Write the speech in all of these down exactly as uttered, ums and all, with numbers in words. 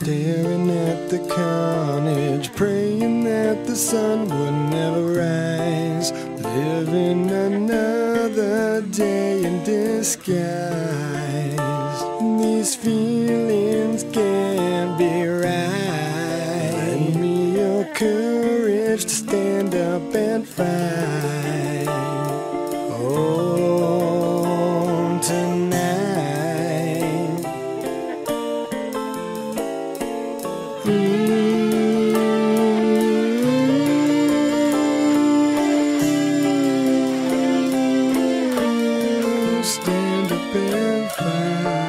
staring at the carnage, praying that the sun would never rise, living another day in disguise. These feelings can't be right. Lend me your courage to stand up and fight. Oh, tonight. Ooh. Stand up and fight.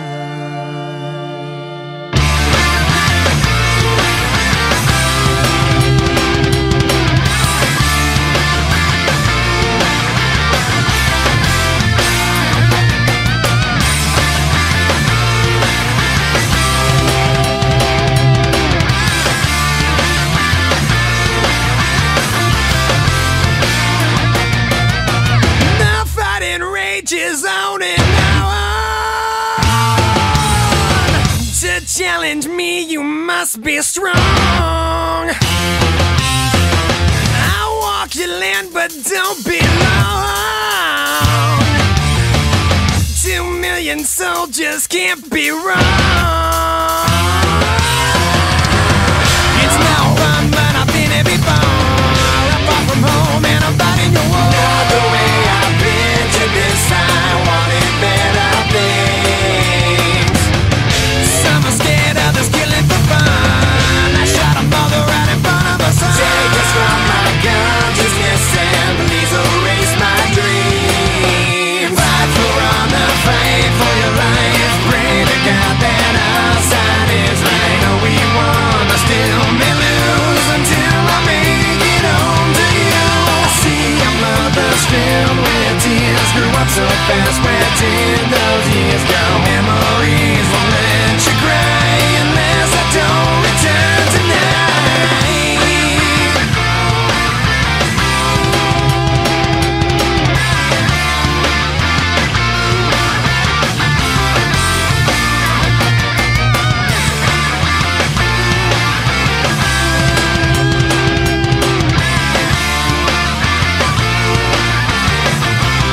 Is on and on. To challenge me, you must be strong. I walk your land, but don't be long. Two million soldiers can't be wrong. It's no fun, but I've been here before. I'm far from home and I'm fighting your war. Not the way I've been to this. I wanted better things. Some are scared, others killing for fun. I shot a mother right in front of her son. Take us from my guns, just listen. Please erase my dreams. Fight for honor, fight for your life. Pray to God that our side is right. No, we won, but still may lose until I make it home to you. I see your mother's filled with tears. Grew up so fast, where did those years go? Memories won't let you cry unless I don't return tonight.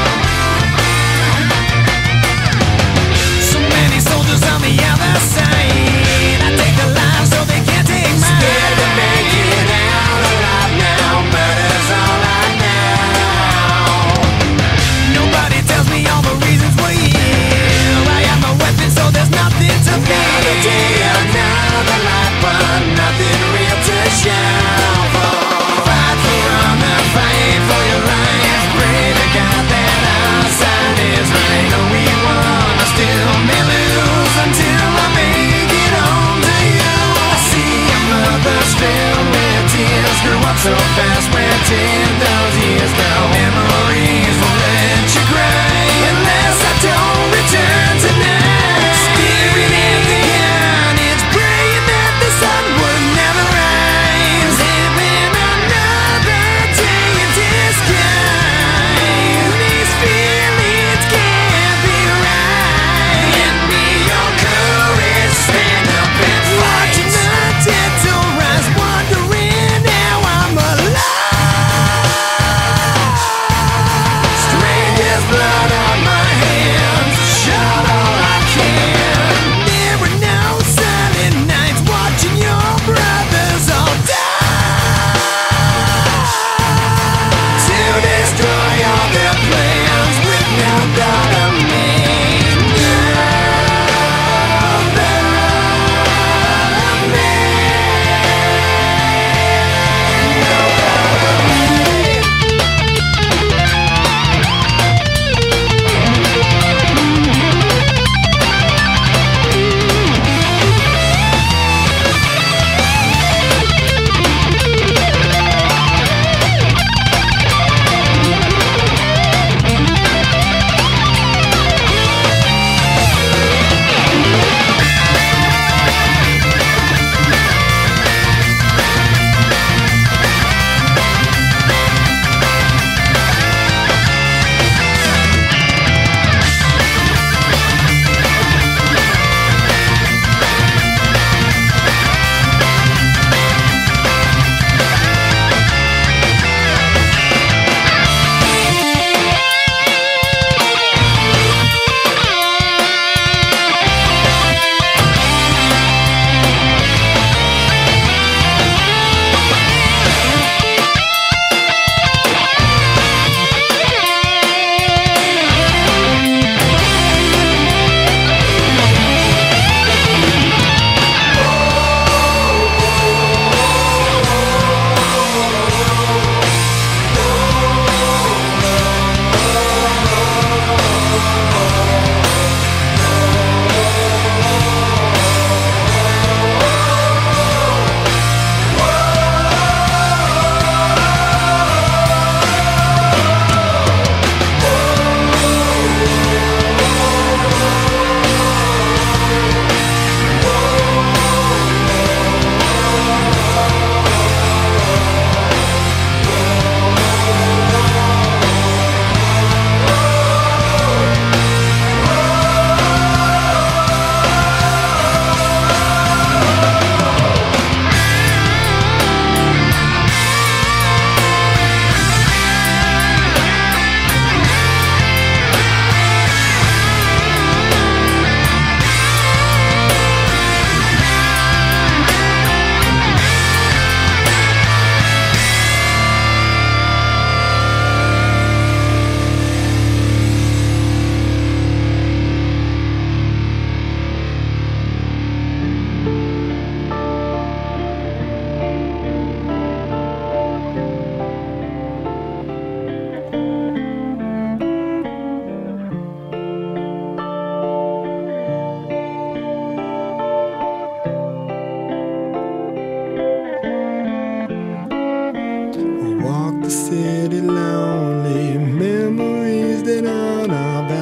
On the other side,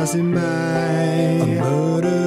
passing by. A murder